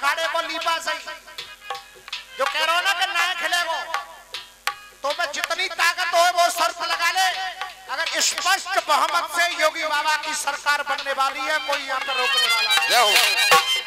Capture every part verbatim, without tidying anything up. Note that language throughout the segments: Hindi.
अखाड़े को लीपा सही। जो कह रहा हो ना कि ना खिलेगो, तो मैं जितनी ताकत हो वो शर्त लगा ले, अगर स्पष्ट बहुमत से योगी बाबा की सरकार बनने वाली है, कोई यहाँ पर रोकने वाला नहीं।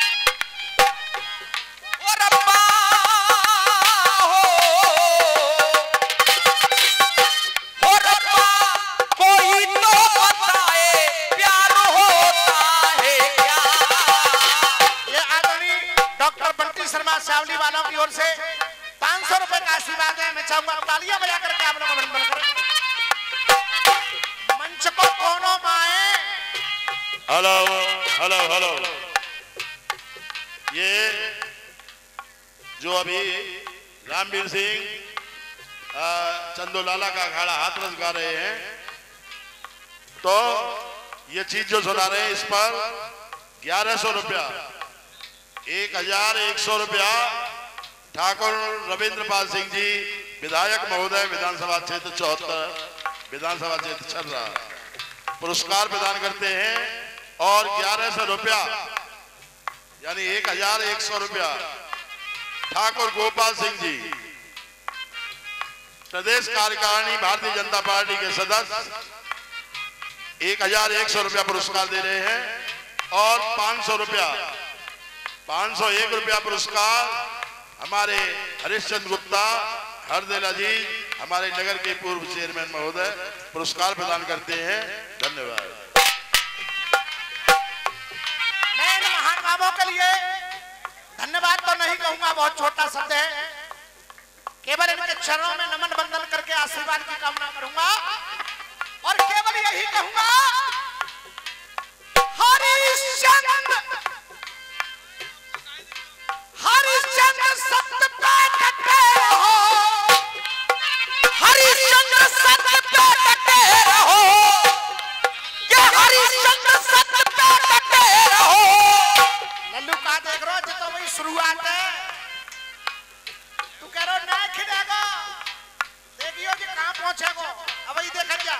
वालों की ओर से पांच सौ रुपए का आशीर्वाद है। मैं चाहूंगा तालियां बजा करके आप लोग अभिनंदन करें। मंच को कोनो माए। Hello hello hello. ये जो अभी रामवीर सिंह चंदोलाला का अखाड़ा हाथरस गा रहे हैं, तो ये चीज जो सुना रहे हैं इस पर ग्यारह सौ रुपया, एक हजार एक सौ रुपया ठाकुर रविंद्र पाल सिंह जी विधायक महोदय विधानसभा क्षेत्र चौहत्तर विधानसभा क्षेत्र चल रहा पुरस्कार प्रदान करते हैं, और ग्यारह सौ रुपया यानी एक हजार एक सौ रुपया ठाकुर गोपाल सिंह जी प्रदेश कार्यकारिणी भारतीय जनता पार्टी के सदस्य एक हजार एक सौ रुपया पुरस्कार दे रहे हैं, और पांच सौ रुपया पांच सौ एक रुपया पुरस्कार हमारे हरिश्चंद्र गुप्ता हरदिल अजीज हमारे नगर के पूर्व चेयरमैन महोदय पुरस्कार प्रदान करते हैं। धन्यवाद। मैं इन महानुभावों के लिए धन्यवाद तो नहीं कहूंगा, बहुत छोटा शब्द है, केवल इनके चरणों में नमन बंदन करके आशीर्वाद की कामना करूंगा, और केवल यही कहूंगा, हरिश्चंद्र हरिश्चंद्र सत्य पे डटे रहो, हरिश्चंद्र सत्य पे डटे रहो, ये हरिश्चंद्र सत्य पे डटे रहो। लल्लू का देख रहा हो, तो वही शुरुआत है। तू कह रहा ना खिलेगा, देखियो कि कहां पहुंचेगो, अब वही देखा जा।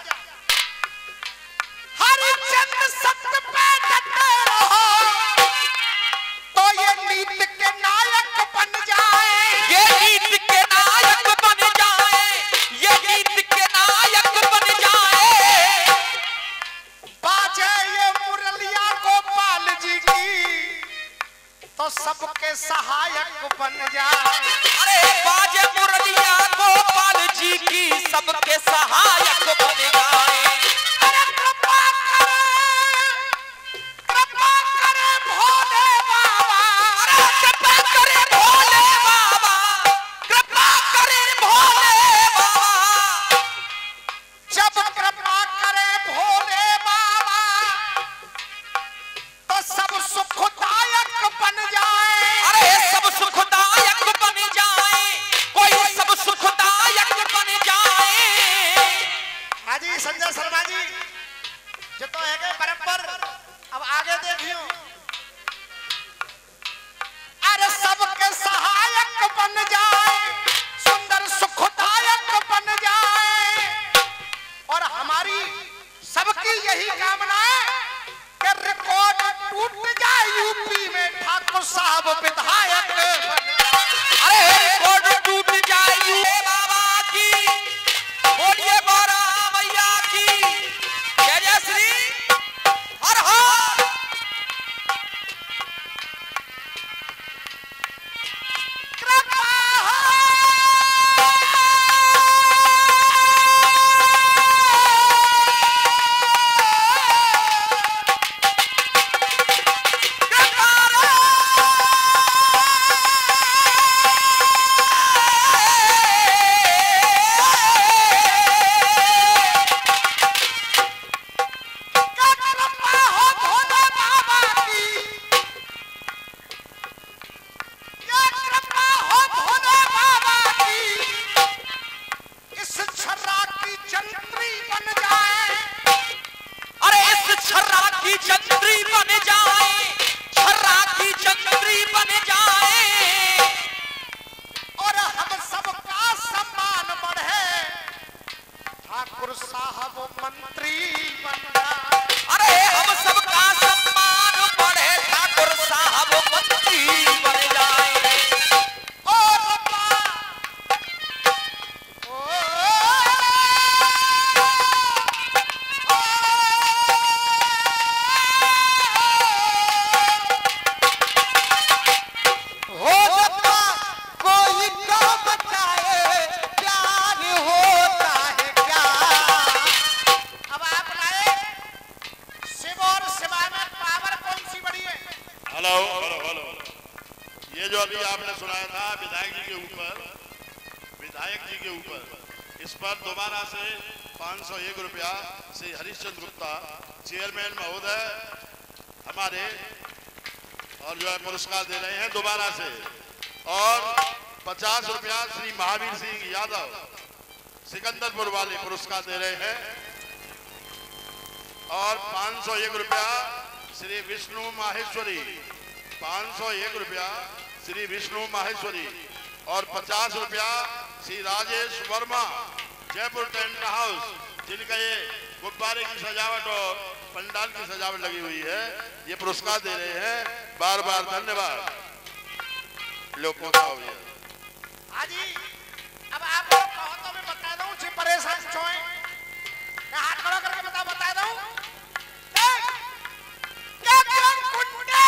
हरिश्चंद्र सत्य पे डटे रहो, तो ये नीति के नायक बन जाए, ये नीति के नायक बन जाए, ये नीति के नायक बन जाए। बाजे ये मुरलिया गोपाल जी की, तो सबके सहायक बन जाए। अरे बाजे मुरलिया गोपाल जी की, सबके सहायक बन जाए। अरे कृपा करे, कृपा करे भोले बाबा, अरे कृपा करे भोले बाबा, कृपा करे भोले बाबा, जब कृपा करे भोले बाबा, तो सब सुखदायक बन जाए। अरे सब सुखदायक बन जाए, कोई सब सुखदायक बन जाए। हाजी संजय शर्मा जी जो तो है बराबर, अब आगे देखियो। अरे सबके सहायक बन जाए, सुंदर सुखदायक बन जाए, और हमारी सबकी यही कामना है कि रिकॉर्ड टूट जाए यूपी में, ठाकुर साहब विधायक बन जाए। अरे रिकॉर्ड टूट जाए यूपी बाबा की, बोलिए बारा मैया की जय जय श्री हर हर। कृपा कृपा ये जो अभी आपने सुनाया था विधायक जी के ऊपर, विधायक जी के ऊपर, इस पर दोबारा से पाँच सौ एक रुपया श्री हरिश्चंद्र गुप्ता चेयरमैन महोदय हमारे और जो है पुरस्कार दे रहे हैं दोबारा से, और पचास रुपया श्री महावीर सिंह यादव सिकंदरपुर वाले पुरस्कार दे रहे हैं, और पाँच सौ एक रुपया श्री विष्णु माहेश्वरी, पाँच सौ एक रुपया श्री विष्णु माहेश्वरी, और पचास रुपया श्री राजेश वर्मा जयपुर टेंट हाउस, जिनका ये गुब्बारे की सजावट और पंडाल की सजावट लगी हुई है, ये पुरस्कार दे रहे हैं। बार बार धन्यवाद। लोगों का हो गया हाजी, अब आप लोग कहो तो मैं बता दूं, जी परेशान छोए मैं हाथ खड़ा करके बता बता दूं, क्या क्या कुंडे,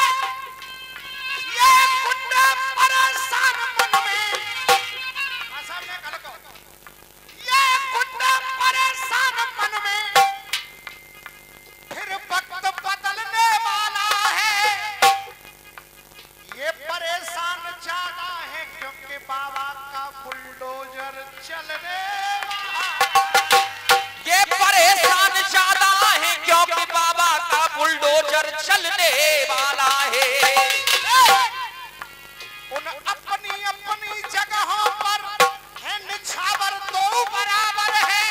ये कुंडे परेशान मन में, सामने खड़े को, ये कुंडे परेशान मन में, फिर वक्त बदलने वाला है, ये परेशान ज्यादा है क्योंकि बाबा का बुलडोजर चलने वाला, ये परेशान ज्यादा है क्योंकि बाबा का बुलडोजर चलने वाला है। उन अपनी अपनी जगहों पर है निछावर दो बराबर है।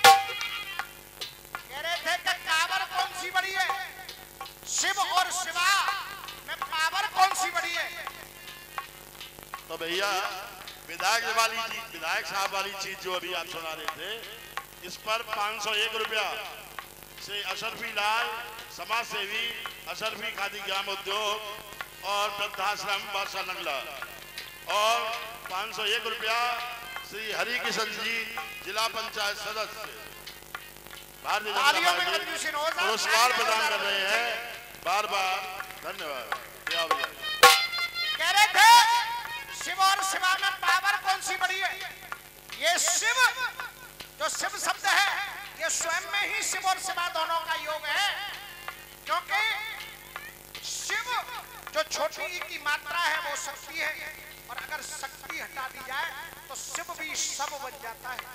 कह रहे थे कि कावर कौन सी बड़ी है, शिव और शिवा में पावर कौन सी बड़ी है? तो भैया विधायक वाली चीज, विधायक साहब वाली चीज जो अभी आप सुना रहे थे, इस पर पाँच सौ एक रुपया से अशरफी लाल समाज सेवी अशरफी खादी ग्राम उद्योग और वृद्धाश्रम बादशाह नंगला, और पाँच सौ एक रुपया श्री हरि किशन जी जिला पंचायत सदस्य भारतीय जनता पार्टी पुरस्कार प्रदान कर रहे हैं। बार बार धन्यवाद। कह रहे थे शिव और शिवा में पावर कौन सी बड़ी है? ये शिव जो शिव शब्द है ये स्वयं में ही शिव और शिवा दोनों का योग है, क्योंकि शिव जो छोटी ई की मात्रा है वो शक्ति है, और अगर शक्ति हटा दी जाए तो शिव भी सब बन जाता है।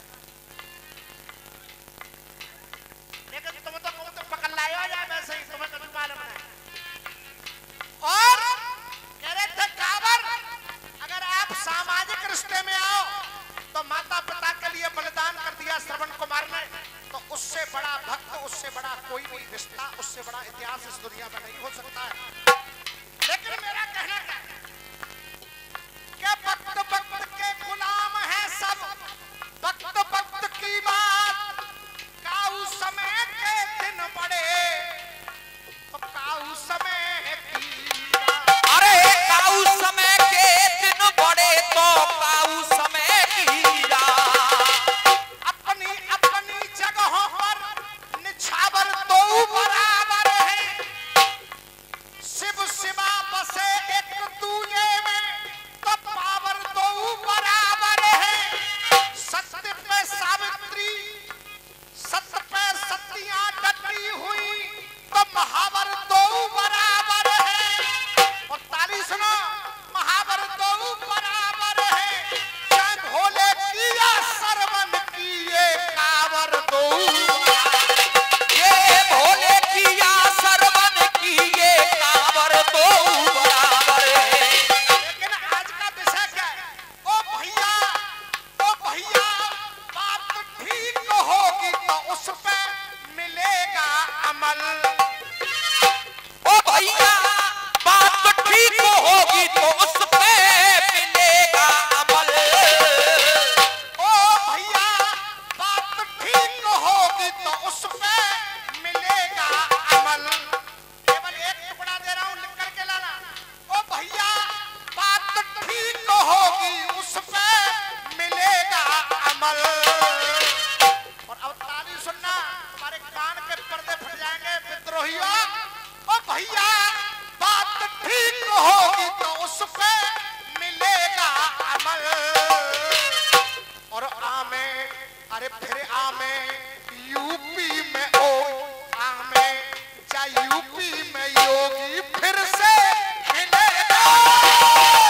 लेकिन तुम तो तुम तो पकड़ लाए हो जाए वैसे ही, तुम्हें कभी मालूम नहीं। और कह रहे थे कावर, अगर आप सामाजिक रिश्ते में आओ तो माता पिता के लिए बलिदान कर दिया श्रवण कुमार ने, तो उससे बड़ा भक्त, उससे बड़ा कोई भी रिश्ता, उससे बड़ा इतिहास इस दुनिया में नहीं हो सकता है। लेकिन मेरा कहना क्या है कि वक्त वक्त के गुलाम है सब, वक्त वक्त की बात, काऊ समय के दिन बड़े तो काऊ समय की बात, अरे काऊ समय के दिन बड़े तो काऊ समय की रात, अपनी अपनी जगहों पर निछावर दो बराबर है, शिव शिवा बसे एक दूजे में तो पावर दो बराबर है, सत्य पे सावित्री, सत्य पे सतियां डटी हुई तो महावर दो बराबर है, और ताली सुनो, महावर दो बराबर है, चाहे भोले किया सरवन की ये कावर दो, ये भोले किया सरवन की ये कावर दो बराबर है। लेकिन आज का विषय क्या है? ओ भैया, ओ भैया, बात ठीक होगी तो उस पे मिलेगा अमल, ओ भैया बात ठीक होगी तो उस पे मिलेगा अमल, ओ भैया बात ठीक होगी तो उस पे मिलेगा अमल। केवल एक टुकड़ा दे रहा हूं, लिख करके लाना। ओ भैया बात ठीक होगी उस पे मिलेगा अमल। और अब ताली सुनना, तुम्हारे कान के पर्दे फट जाएंगे विद्रोहियों। ओ भैया बात ठीक होगी तो उस पे मिलेगा अमल, और आमे, अरे फिर आमे यूपी में ओ आमे जा यूपी में योगी फिर से मिलेगा।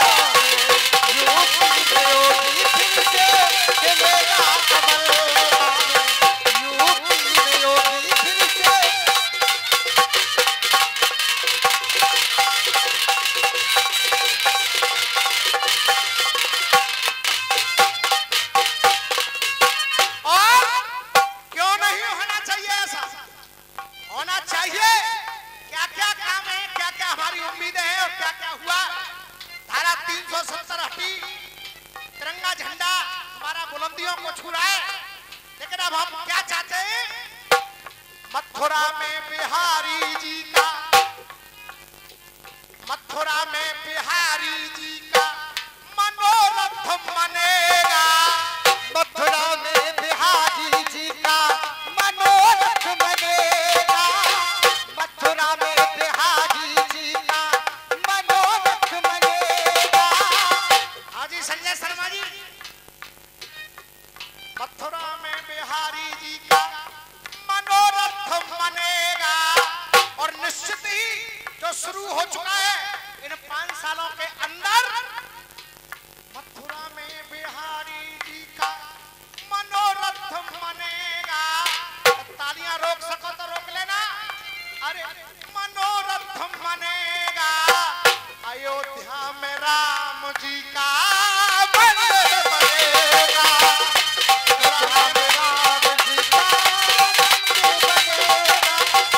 तीन सौ सत्तर हटी, तिरंगा झंडा हमारा बुलंदियों को छू रहा है, लेकिन अब हम क्या चाहते हैं? मथुरा में बिहारी जी का, मथुरा में बिहारी जी का मनोरथ मनेगा। मथुरा में बिहारी जी का मनोरथ मनेगा। मथुरा में बिहारी जी का मनोरथ मनेगा। हाँ जी संजय शर्मा जी, मथुरा में बिहारी जी का मनोरथ मनेगा। और निश्चित ही जो शुरू हो चुका है इन पांच सालों के अंदर, मथुरा में बिहारी जी का मनोरथ मनेगा। तालियां रोक सको तो रोक लेना। अरे मनोरथ मनेगा। अयोध्या में राम जी का मंदिर बनेगा। मथुरा में राम जी का मंदिर बनेगा।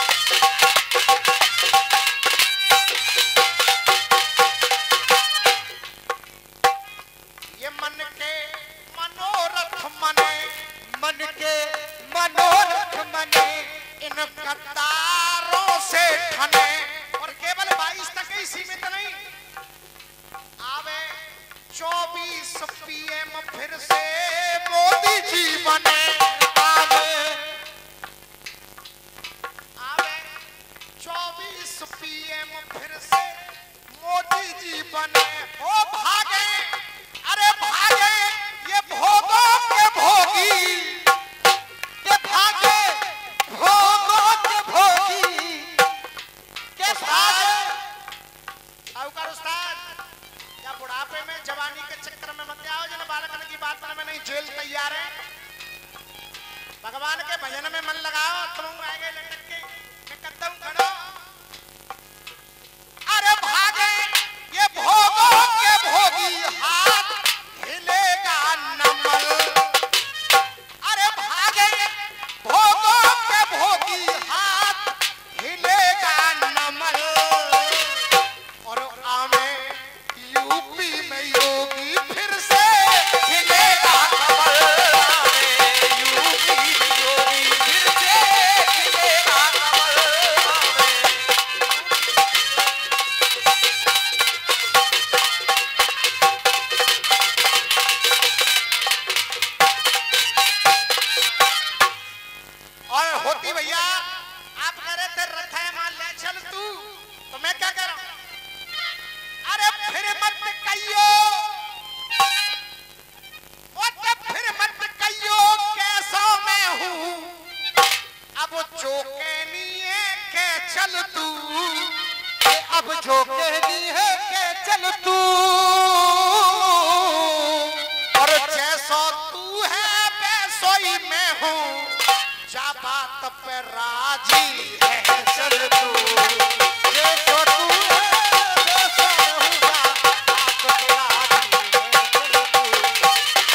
ये मन के मनोरथ मने, मन के मनोरथ मने, इन गद्दारों से ठने। और केवल बाईस तक ही सीमित नहीं, आवे चौबीस पीएम फिर से मोदी जी बने। आवे आवे चौबीस पीएम फिर से मोदी जी बने। ओ भागे, अरे भागे ये भोगों के भोगी, के भागे भोगों के भोगी, के भागे। साहूकार उस्ताद, या बुढ़ापे में जवानी के चक्कर में मत आओ, जिन बालकन की बात में नहीं, जेल तैयार है। भगवान के भजन में मन लगाओ, तुम आएंगे लटक के, मैं कदम खड़ो। अरे भागे ये भोगों के भोगी, हाथ हिलेगा नमल। अरे भागे भोगों के भोगी, हाथ हिलेगा नमल। और आवे यूपी में योगी फिर से हिलेगा कमल। आवे यूपी में योगी फिर से हिलेगा कमल। आवे और होती भैया, आप कह रहे थे रथाए मान ले चल तू, तो मैं क्या कह रहा हूं? अरे फिर मत कहियो, ओ तो फिर मत कहियो कैसा मैं हूं। अब चौके लिए के चल तू, अब जो कहनी है के चल तू। और जैसा तू है वैसा ही मैं हूं। जा बात पे राजी है चल तू, जैसा तू है वैसा रहूंगा, आप पे राजी है चल तू।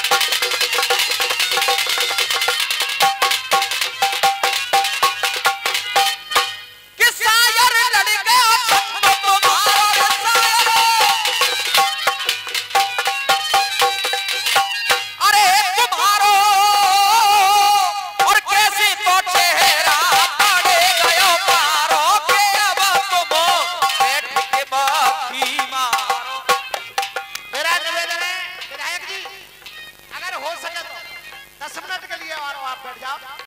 कि शायर लड़ गया छंद तुम्हारा शायर। अरे तुम्हारो और कैसी तो चेहरा पड़े गयो पारो के। अब तुम बैठ के बाकी मारो। मेरा निवेदन है विधायक जी, अगर हो सके तो दस मिनट के लिए और आप बैठ जाओ।